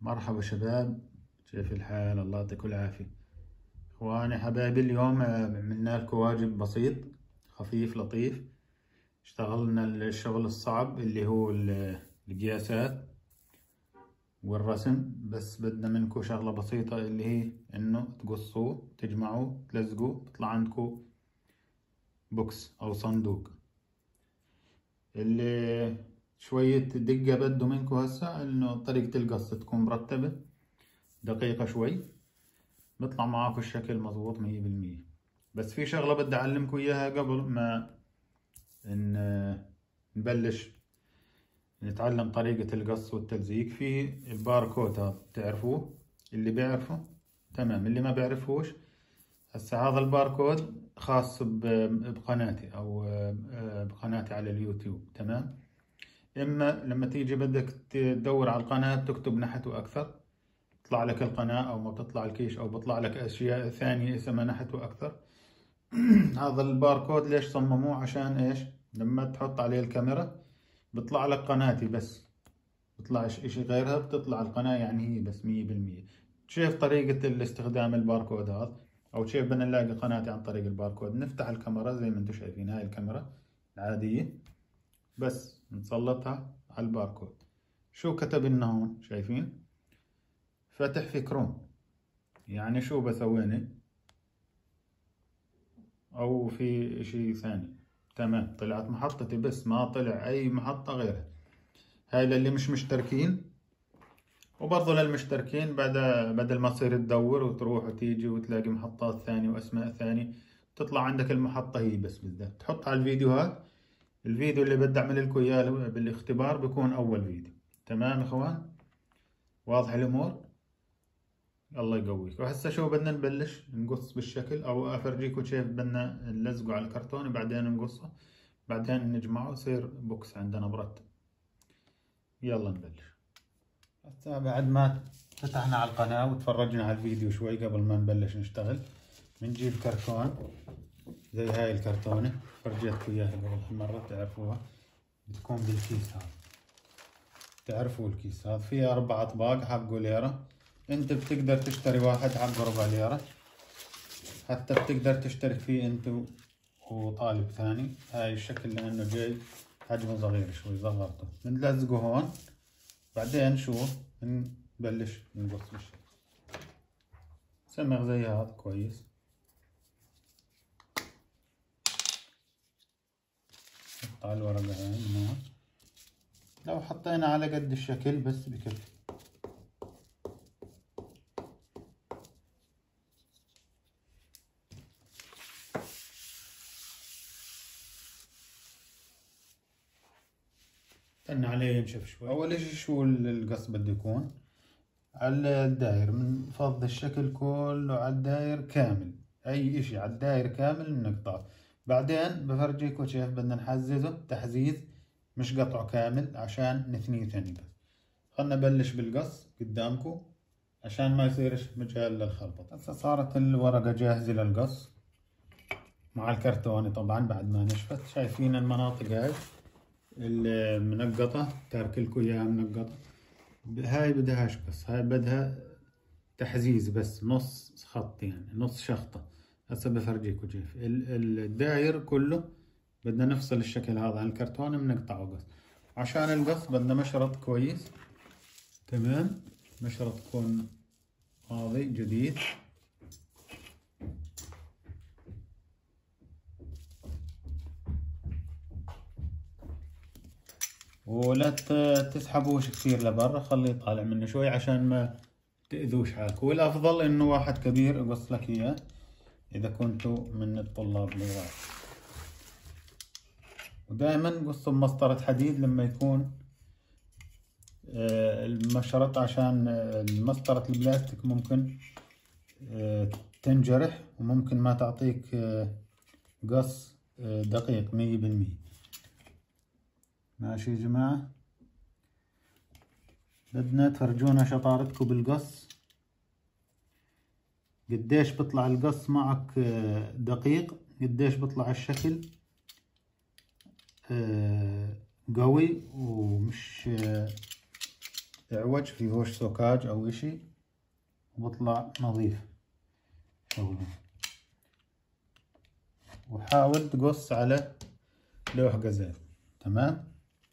مرحبا شباب، كيف الحال؟ الله يعطيكم العافية. اخواني حبايبي، اليوم عملنا لكم واجب بسيط خفيف لطيف. اشتغلنا الشغل الصعب اللي هو القياسات والرسم، بس بدنا منكم شغلة بسيطة اللي هي انه تقصوه تجمعوه تلزقوه بيطلع عندكم بوكس او صندوق. اللي شوية دقة بده منكم هسه انه طريقة القص تكون مرتبة دقيقة شوي، بيطلع معاكم الشكل مظبوط 100%. بس في شغلة بدي أعلمكم إياها قبل ما نبلش نتعلم طريقة القص والتلزيق. في الباركود هذا بتعرفوه؟ اللي بيعرفه تمام، اللي ما بيعرفوش هسا هذا الباركود خاص بقناتي أو بقناتي على اليوتيوب. تمام، إما لما تيجي بدك تدور على القناة تكتب نحته أكثر تطلع لك القناة، أو ما بتطلع الكيش، أو بيطلع لك أشياء ثانية اسمها نحته أكثر. هذا الباركود ليش صمموه؟ عشان إيش؟ لما تحط عليه الكاميرا بيطلع لك قناتي بس، بيطلعش إشي غيرها، بتطلع القناة يعني هي بس 100%. كيف طريقة الاستخدام الباركود هذا، أو كيف بدنا نلاقي قناتي عن طريق الباركود؟ نفتح الكاميرا زي ما انتم شايفين، هاي الكاميرا العادية، بس نسلطها على الباركود. شو كتب لنا هون؟ شايفين؟ فتح في كروم. يعني شو بسويني او في اشي ثاني. تمام، طلعت محطتي بس ما طلع اي محطة غيرها. هاي للي مش مشتركين، وبرضه للمشتركين بدل ما تصير تدور وتروح وتيجي وتلاقي محطات ثانية واسماء ثانية، تطلع عندك المحطة هي بس. بالذات تحط على الفيديوهات، الفيديو اللي بدي اعمل لكم اياه بالاختبار بيكون اول فيديو. تمام اخوان، واضح الامور؟ الله يقويك. وهسه شو بدنا نبلش نقص بالشكل، او افرجيكم كيف بدنا نلزقه على الكرتون، بعدين نقصه، بعدين نجمعه يصير بوكس عندنا مرتب. يلا نبلش. هسه بعد ما فتحنا على القناة وتفرجنا على الفيديو شوي قبل ما نبلش نشتغل، بنجيب كرتون زي هاي الكرتونة، فرجيتكم اياها قبل مرة تعرفوها، بتكون بالكيس هذا. تعرفوا الكيس هذا فيه 4 أطباق حقه ليرة. انت بتقدر تشتري واحد حقه ربع ليرة، حتى بتقدر تشترك فيه انت وطالب ثاني. هاي الشكل لانه جاي حجمه صغير شوي، صغرته. بنلزقه هون، بعدين شو نبلش نقص بالشكل. سمغ زي هذا كويس. نحط على الورقة هاي من هون، لو حطينا على قد الشكل بس بكفي. استنى عليه ينشف شوي. اول اشي شو القص بده يكون؟ على الداير، من فض الشكل كله على الداير كامل، اي اشي على الداير كامل بنقطعه. بعدين بفرجيكم كيف بدنا نحززه تحزيز، مش قطعه كامل عشان نثنيه ثاني. بس خلنا نبلش بالقص قدامكم عشان ما يصيرش مجال للخربطة. هسه صارت الورقة جاهزة للقص مع الكرتونة طبعا بعد ما نشفت. شايفين المناطق هاي المنقطة، تاركلكم اياها منقطة. هاي بدهاش قص، هاي بدها تحزيز بس، نص خط يعني نص شخطة. هسه بفرجيكم كيف الداير كله بدنا نفصل الشكل هذا عن الكرتون، بنقطعه قص. عشان القص بدنا مشرط كويس. تمام، مشرط يكون ماضي جديد. ولا تسحبوش كثير لبرا، خليه يطالع منه شوي عشان ما تأذوش حالكم. والأفضل إنه واحد كبير يقص لك إياه إذا كنتوا من الطلاب الصغار. ودائما قصوا بمسطرة حديد لما يكون المشرط، عشان المسطرة البلاستيك ممكن تنجرح وممكن ما تعطيك قص دقيق 100%. ماشي يا جماعة، بدنا تفرجونا شطارتكم بالقص، قديش بيطلع القص معك دقيق، قديش بيطلع الشكل قوي ومش يعوج فيهوش سوكاج او اشي، وبطلع نظيف شغله. وحاول تقص على لوح غزال. تمام.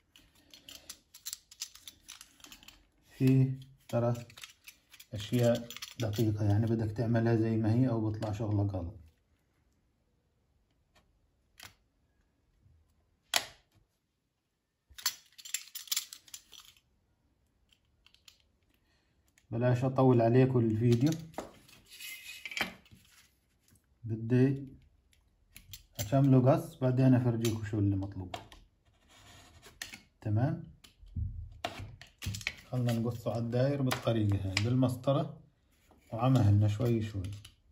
في ترى اشياء دقيقة يعني بدك تعملها زي ما هي او بطلع شغلك غلط. بلاش اطول عليكم الفيديو، بدي اكمله قص بعدين افرجيكم شو اللي مطلوب. تمام. خلنا نقصه على الداير بالطريقة هاي بالمسطرة وعمهلنا شوي شوي.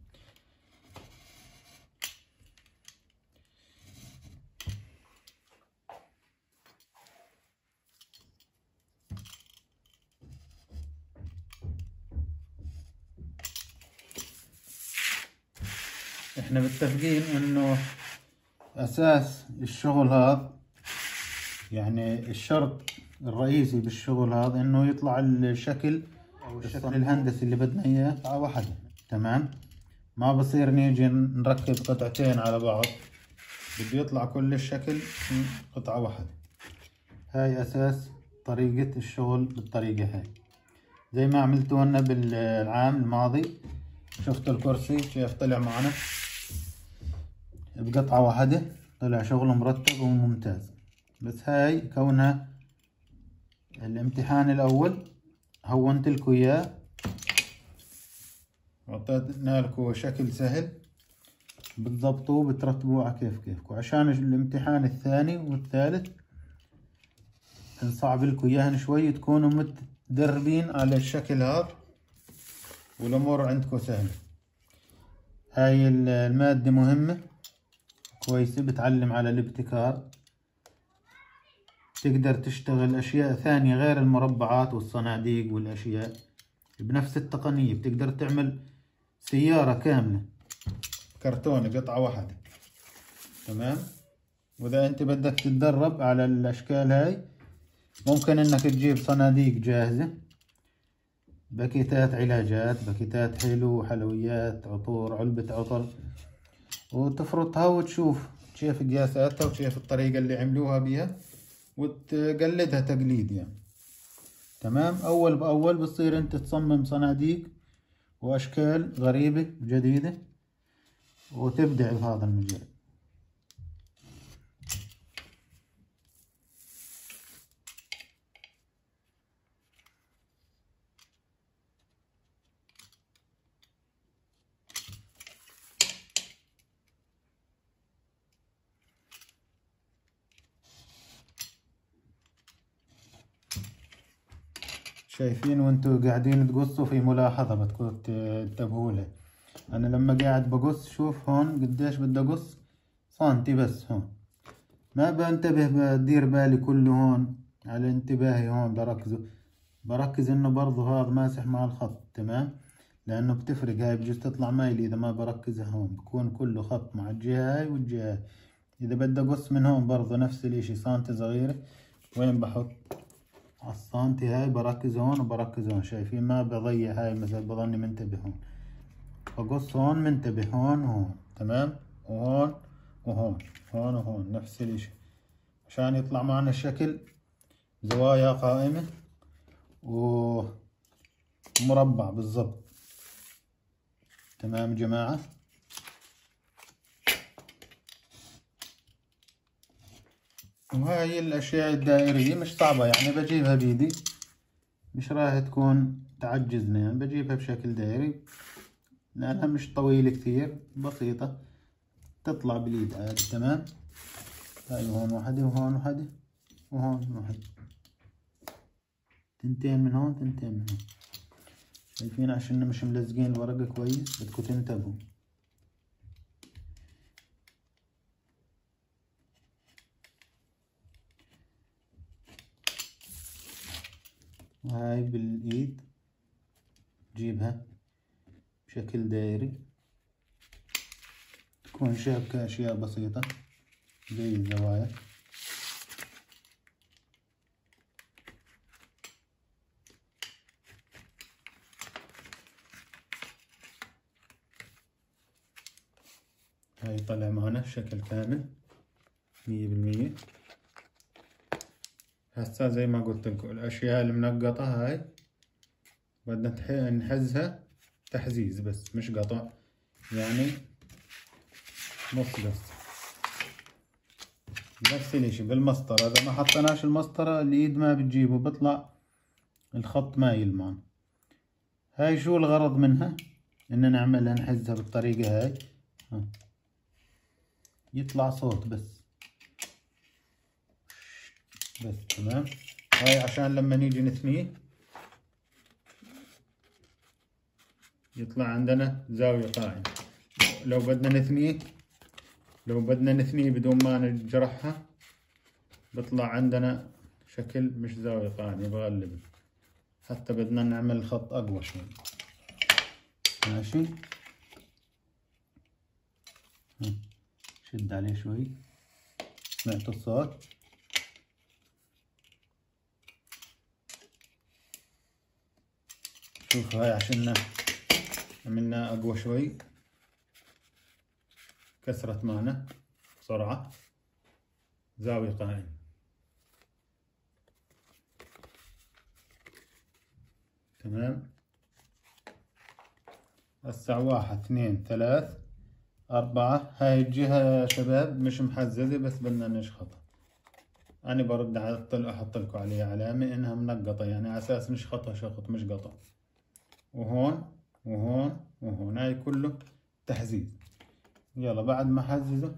احنا متفقين انه اساس الشغل هذا، يعني الشرط الرئيسي بالشغل هذا انه يطلع الشكل او الشكل الهندسي اللي بدنا اياه قطعة واحدة. تمام. ما بصير نيجي نركب قطعتين على بعض، بده يطلع كل الشكل قطعة واحدة. هاي اساس طريقة الشغل بالطريقة هاي، زي ما عملتوا لنا بالعام الماضي. شفتوا الكرسي كيف طلع معنا بقطعة واحدة، طلع شغله مرتب وممتاز. بس هاي كونها الامتحان الاول هونت لكم اياه، اعطينا لكم شكل سهل بتضبطوه بترتبوه على كيفكم، عشان الامتحان الثاني والثالث نصعب لكم اياهن شوي، تكونوا متدربين على الشكل هذا والامور عندكم سهلة. هاي المادة مهمة كويسة، بتعلم على الابتكار، تقدر تشتغل اشياء ثانية غير المربعات والصناديق والاشياء بنفس التقنية. بتقدر تعمل سيارة كاملة كرتون قطعة واحدة. تمام. واذا انت بدك تتدرب على الاشكال هاي، ممكن انك تجيب صناديق جاهزة، باكيتات علاجات، باكيتات حلو، حلويات، عطور، علبة عطر، وتفرطها وتشوف كيف قياساتها وكيف الطريقة اللي عملوها بيها وتقلدها تقليد يعني. تمام. اول باول بتصير انت تصمم صناديق واشكال غريبة جديدة وتبدع بهذا المجال. شايفين وانتوا قاعدين تقصوا في ملاحظة بدكم تنتبهوا لها. انا لما قاعد بقص شوف هون قديش بدي اقص سنتي بس، هون ما بنتبه، بدير بالي كله هون على انتباهي، هون بركز انه برضو هذا ماسح مع الخط. تمام. لانه بتفرق، هاي بجوز تطلع مايلي اذا ما بركزها هون، بكون كله خط مع الجهة هاي والجهة هاي. اذا بدي اقص من هون برضو نفس الاشي، سنتي صغيرة وين بحط على السنتي هاي، بركز هون وبركز هون. شايفين ما بضيع هاي مثلا، بضلني منتبه هون، بقص هون منتبه هون وهون. تمام. وهون وهون، هون وهون نفس الاشي، عشان يطلع معنا الشكل زوايا قائمة ومربع بالضبط. تمام جماعة. وهاي الاشياء الدائرية مش صعبة يعني، بجيبها بيدي، مش راح تكون تعجزنا يعني. بجيبها بشكل دائري لانها مش طويلة كثير، بسيطة تطلع باليد عادي. تمام. هاي هون واحدة وهون واحدة وهون واحدة، تنتين من هون تنتين من هون. شايفين عشان مش ملزقين الورقة كويس، بدكم تنتبهوا. وهاي بالايد جيبها بشكل دائري، تكون شابكة اشياء بسيطة زي الزوايا. هاي طلع معنا شكل كامل 100%. هسا زي ما قلت لكم الاشياء المنقطة هاي بدنا نحزها تحزيز بس مش قطع، يعني نص بس. نفس الاشي بالمسطرة، اذا ما حطيناش المسطرة اليد ما بتجيبه، بطلع الخط ما يلمع. هاي شو الغرض منها؟ ان نعملها نحزها بالطريقة هاي يطلع صوت بس تمام. هاي عشان لما نيجي نثنيه يطلع عندنا زاوية قائمة. لو بدنا نثنيه بدون ما نجرحها بطلع عندنا شكل مش زاوية قائمة بغلبه، حتى بدنا نعمل الخط أقوى شوي. ماشي، شد عليه شوي. سمعتوا الصوت؟ شوف هاي عشان عملنا أقوى شوي كسرت معنا بسرعة زاوية قائمة. تمام. هسه 1 2 3 4. هاي الجهة يا شباب مش محززة بس بدنا نشخطها. أنا برد أحط لكم عليها علامة إنها منقطة، يعني على أساس نشخطها شخط مش قطع. وهون وهون وهون هاي كله تحزيز. يلا بعد ما حززه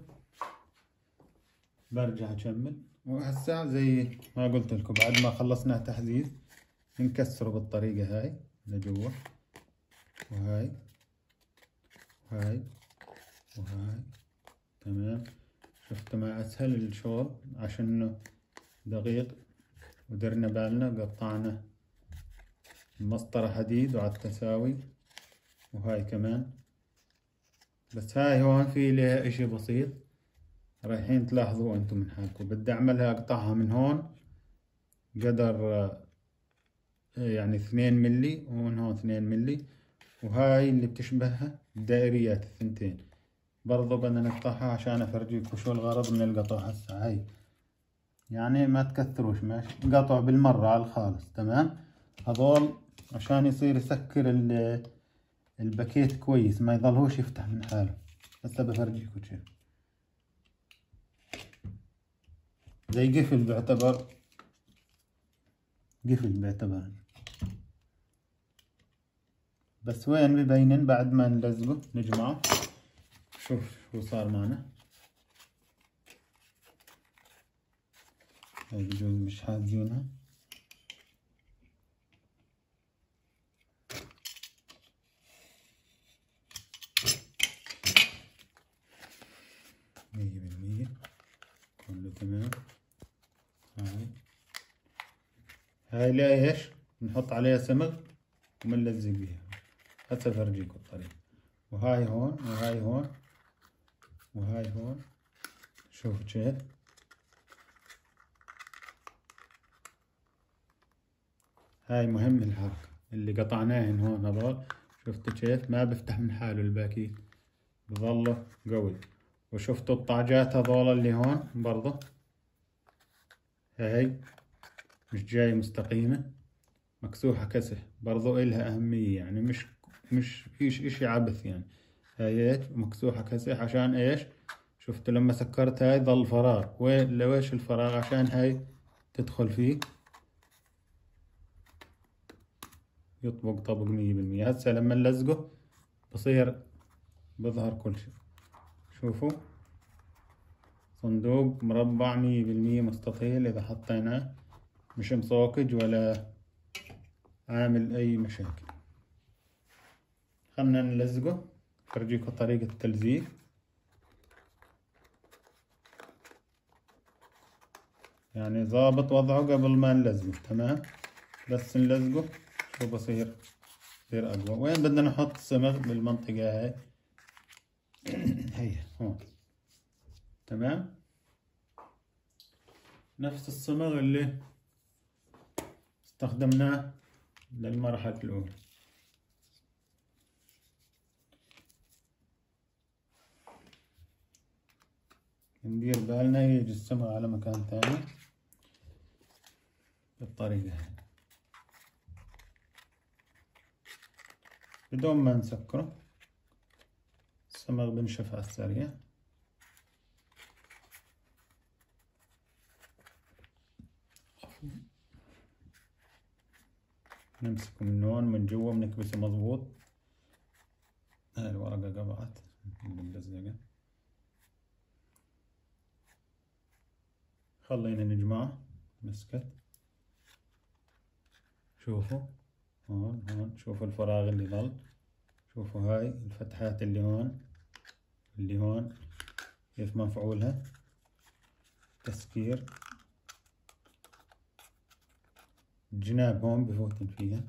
برجع أكمل. وهسه زي ما قلت لكم بعد ما خلصنا تحزيز نكسره بالطريقة هاي لجوا، وهاي وهاي وهاي. تمام. شفتوا ما أسهل الشغل عشانه دقيق، ودرنا بالنا قطعنا المسطرة حديد وعلى التساوي، وهاي كمان. بس هاي هون في لها اشي بسيط رايحين تلاحظوا انتم من حالكم. بدي اعملها اقطعها من هون قدر يعني 2 ملي، ومن هون 2 ملي، وهاي اللي بتشبهها الدائريات الثنتين برضو بدنا نقطعها عشان افرجيكم شو الغرض من القطع. هسه هاي يعني ما تكثروش، ماشي، قطع بالمرة على الخالص. تمام. هذول عشان يصير يسكر الباكيت كويس، ما يظلهوش يفتح من حاله. هسه بفرجيكم كيف زي قفل، بيعتبر بس وين ببينن بعد ما نلزقه نجمعه. شوف شو صار معنا. هاي بجوز مش حازينها. مية بالمية كله تمام. هاي لا ايش نحط عليها سمغ ومنلزق بيها. هسه بفرجيكم الطريقة. وهاي هون وهاي هون وهاي هون. شوفوا كيف هاي مهم الحركة اللي قطعناهن هون هذول. شفتوا كيف ما بفتح من حاله الباكيت، بظله قوي. وشفتوا الطاجات هذول اللي هون برضه هاي مش جاي مستقيمة، مكسوحة كسح برضو إلها أهمية، يعني مش فيش إشي عبث يعني. هاي هيك مكسوحة كسح عشان إيش؟ شفتوا لما سكرت هاي ظل فراغ. وين لويش الفراغ؟ عشان هاي تدخل فيه يطبق طبق 100%. هسه لما نلزقه بصير بظهر كل شي. شوفوا صندوق مربع 100% مستطيل، إذا حطيناه مش مصوكج ولا عامل أي مشاكل. خلنا نلزقه، فرجيكم طريقة التلزيق. يعني ضابط وضعه قبل ما نلزقه. تمام. بس نلزقه شو بصير أقوى. وين بدنا نحط صمغ بالمنطقة هاي هي هون. تمام. نفس الصمغ اللي استخدمناه للمرحلة الأولى. ندير بالنا يجي السمغ على مكان ثاني بالطريقة هاي بدون ما نسكره. السمغ بنشف على السريع. نمسكه من هون من جوا بنكبسه مضبوط. هاي الورقة قبعت ملزقة. خلينا نجمعه. مسكت. شوفوا هون شوفوا الفراغ اللي ظل. شوفوا هاي الفتحات اللي هون كيف مفعولها تسكير. الجناب هون بفوتن فيها.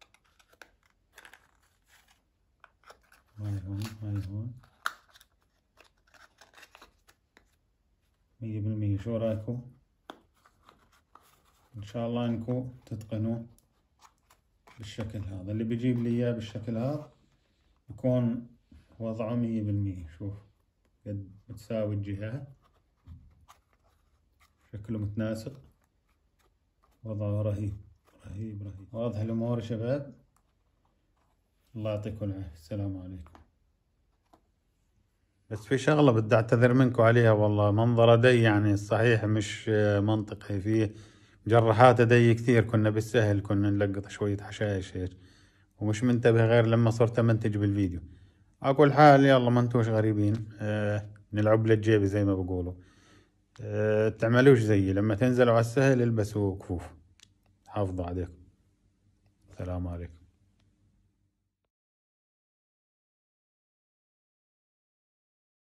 هاي هون 100%. شو رايكم؟ ان شاء الله انكم تتقنوا بالشكل هذا. اللي بيجيب لي اياه بالشكل هذا يكون وضعه 100%. شوف قد متساوي الجهات، شكله متناسق، وضعه رهيب. واضح الامور يا شباب. الله يعطيكم العافية. السلام عليكم. بس في شغلة بدي اعتذر منكم عليها والله. منظر دي يعني صحيح مش منطقي، فيه جراحات دي كثير. كنا بالسهل كنا نلقط شوية حشايش هيك، ومش منتبه غير لما صرت امنتج بالفيديو. على كل حال يلا ما انتوش غريبين. نلعب للجيبة زي ما بقولوا. تعملوش زيي، لما تنزلوا على السهل البسوا كفوف. حافظوا عليكم. السلام عليكم.